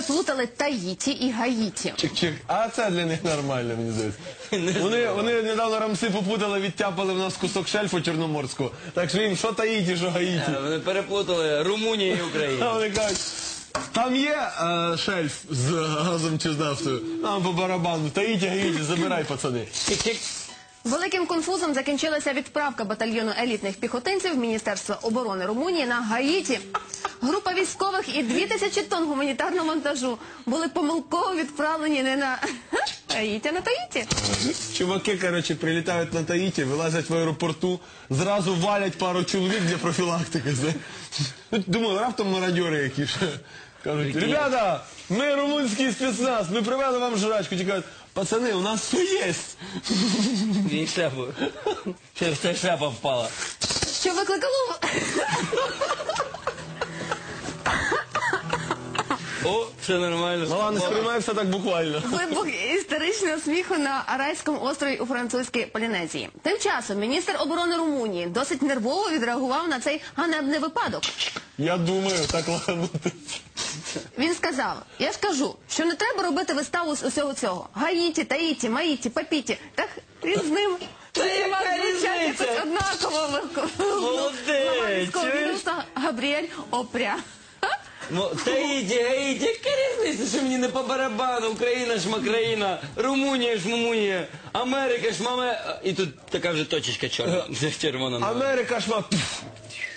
переплутали Таїті і Гаїті. Чик-чик. А це для них нормально, мені здається. Вони недавно рамси попутали, відтяпали в нас кусок шельфу чорноморського. Так що їм що Таїті, що Гаїті. Вони переплутали Румунію і Україну. А вони кажуть, там є шельф з газом чи з нафтою. Нам по барабану. Таїті, Гаїті, забирай, пацани. Чик-чик. Великим конфузом закінчилася відправка батальйону елітних піхотинців Міністерства оборони Румунії на Гаїті. Група військових і 2000 тонн гуманітарного вантажу були помилково відправлені не на Гаїті, а на Таїті. Чуваки, короче, прилітають на Таїті, вилазять в аеропорту, зразу валять пару чоловік для профілактики. Думаю, раптом мародьори які ще. Кажуть, ребята, ми румунський спецназ, ми привели вам жрачку. Ті кажуть, пацани, у нас все є. І шляпу. Ще шляпа впала. Що викликало... О, все нормально. Мала, не сприймай все так буквально. Вибух істеричного сміху на Арайському острові у французькій Полінезії. Тим часом міністр оборони Румунії досить нервово відреагував на цей ганебний випадок. Я думаю, так лаганути. Він сказав, я ж кажу, що не треба робити виставу з усього цього. Гаїті, Таїті, Маїті, Папіті. Так він з ним. Та яка різниця? Якось однаково легко. Молодець, чуєш? Габріель Опря. Таїті, Гаїті, яка різниця, що мені не по барабану? Україна ж Макраїна, Румунія ж Мумунія, Америка ж маме... І тут така вже точечка чорна, червона. Америка ж ма...